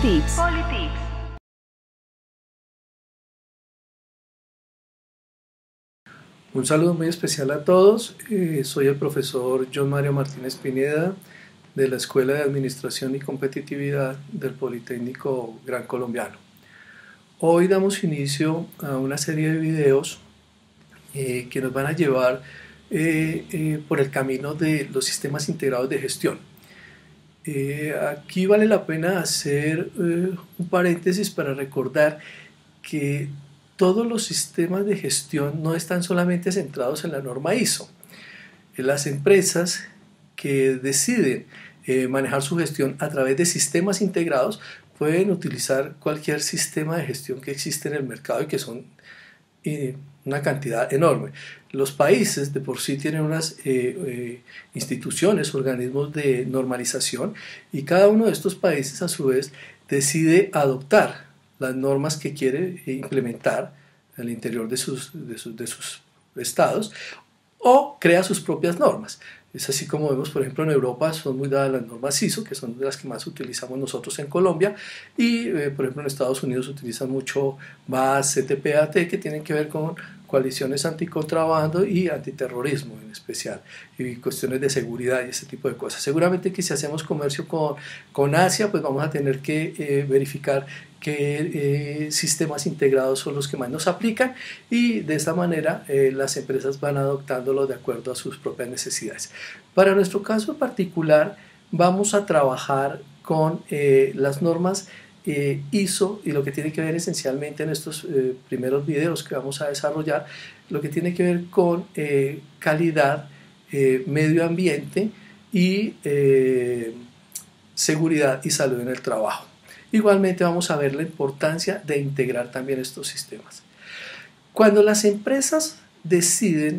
Politics. Un saludo muy especial a todos. Soy el profesor John Mario Martínez Pineda de la Escuela de Administración y Competitividad del Politécnico Gran Colombiano. Hoy damos inicio a una serie de videos que nos van a llevar por el camino de los sistemas integrados de gestión. Aquí vale la pena hacer un paréntesis para recordar que todos los sistemas de gestión no están solamente centrados en la norma ISO. Las empresas que deciden manejar su gestión a través de sistemas integrados pueden utilizar cualquier sistema de gestión que existe en el mercado y que son una cantidad enorme. Los países de por sí tienen unas instituciones, organismos de normalización, y cada uno de estos países a su vez decide adoptar las normas que quiere implementar al interior de sus estados o crea sus propias normas. Es así como vemos, por ejemplo, en Europa son muy dadas las normas ISO, que son de las que más utilizamos nosotros en Colombia, y por ejemplo en Estados Unidos utilizan mucho BAS, CTPAT, que tienen que ver con coaliciones anticontrabando y antiterrorismo en especial, y cuestiones de seguridad y ese tipo de cosas. Seguramente que si hacemos comercio con Asia, pues vamos a tener que verificar qué sistemas integrados son los que más nos aplican, y de esta manera las empresas van adoptándolo de acuerdo a sus propias necesidades. Para nuestro caso en particular vamos a trabajar con las normas ISO, y lo que tiene que ver esencialmente en estos primeros videos que vamos a desarrollar, lo que tiene que ver con calidad, medio ambiente y seguridad y salud en el trabajo. Igualmente vamos a ver la importancia de integrar también estos sistemas. Cuando las empresas deciden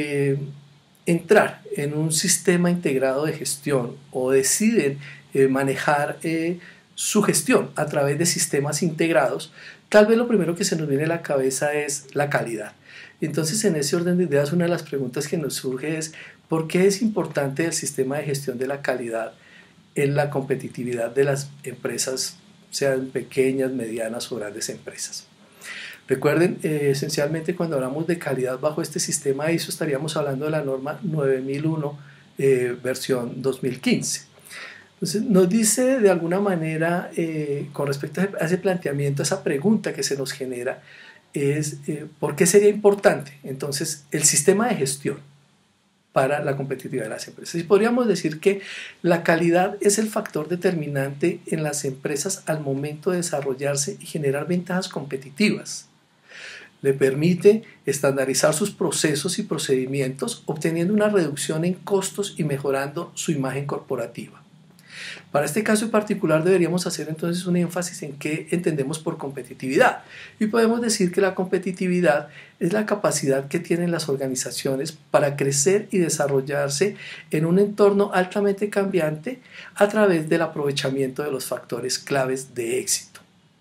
entrar en un sistema integrado de gestión o deciden manejar su gestión a través de sistemas integrados, tal vez lo primero que se nos viene a la cabeza es la calidad. Entonces, en ese orden de ideas, una de las preguntas que nos surge es ¿por qué es importante el sistema de gestión de la calidad en la competitividad de las empresas, sean pequeñas, medianas o grandes empresas? Recuerden, esencialmente cuando hablamos de calidad bajo este sistema ISO estaríamos hablando de la norma 9001 versión 2015. Entonces nos dice de alguna manera con respecto a ese planteamiento, esa pregunta que se nos genera es ¿por qué sería importante entonces el sistema de gestión para la competitividad de las empresas? Y podríamos decir que la calidad es el factor determinante en las empresas al momento de desarrollarse y generar ventajas competitivas. Le permite estandarizar sus procesos y procedimientos, obteniendo una reducción en costos y mejorando su imagen corporativa. Para este caso en particular deberíamos hacer entonces un énfasis en qué entendemos por competitividad, y podemos decir que la competitividad es la capacidad que tienen las organizaciones para crecer y desarrollarse en un entorno altamente cambiante a través del aprovechamiento de los factores claves de éxito.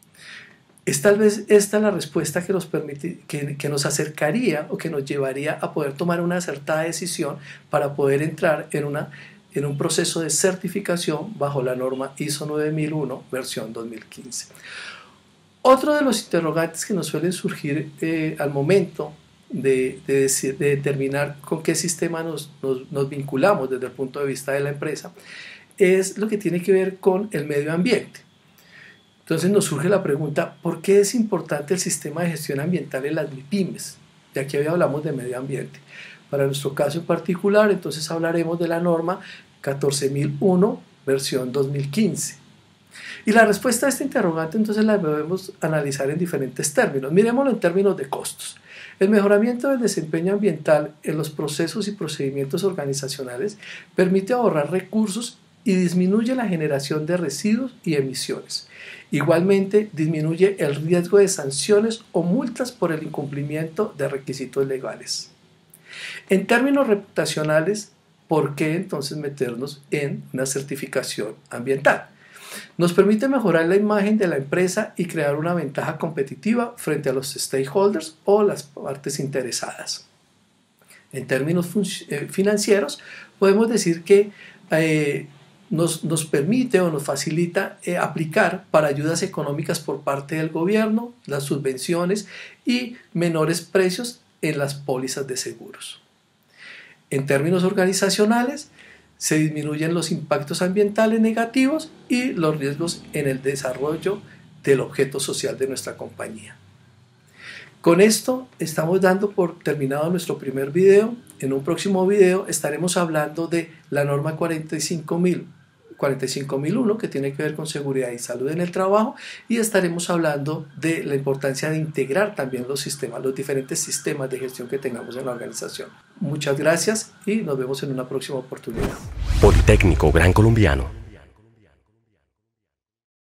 Es tal vez esta la respuesta que nos permite, que nos acercaría o que nos llevaría a poder tomar una acertada decisión para poder entrar en un proceso de certificación bajo la norma ISO 9001 versión 2015. Otro de los interrogantes que nos suelen surgir al momento de determinar con qué sistema nos vinculamos desde el punto de vista de la empresa es lo que tiene que ver con el medio ambiente. Entonces nos surge la pregunta, ¿por qué es importante el sistema de gestión ambiental en las MIPYMES? Ya aquí hablamos de medio ambiente. Para nuestro caso en particular, entonces hablaremos de la norma 14001 versión 2015. Y la respuesta a este interrogante entonces la debemos analizar en diferentes términos. Miremoslo en términos de costos. El mejoramiento del desempeño ambiental en los procesos y procedimientos organizacionales permite ahorrar recursos y disminuye la generación de residuos y emisiones. Igualmente, disminuye el riesgo de sanciones o multas por el incumplimiento de requisitos legales. En términos reputacionales, ¿por qué entonces meternos en una certificación ambiental? Nos permite mejorar la imagen de la empresa y crear una ventaja competitiva frente a los stakeholders o las partes interesadas. En términos financieros, podemos decir que nos permite o nos facilita aplicar para ayudas económicas por parte del gobierno, las subvenciones y menores precios en las pólizas de seguros. En términos organizacionales, se disminuyen los impactos ambientales negativos y los riesgos en el desarrollo del objeto social de nuestra compañía. Con esto estamos dando por terminado nuestro primer video. En un próximo video estaremos hablando de la norma 45001 que tiene que ver con seguridad y salud en el trabajo, y estaremos hablando de la importancia de integrar también los diferentes sistemas de gestión que tengamos en la organización. Muchas gracias y nos vemos en una próxima oportunidad. Politécnico Gran Colombiano.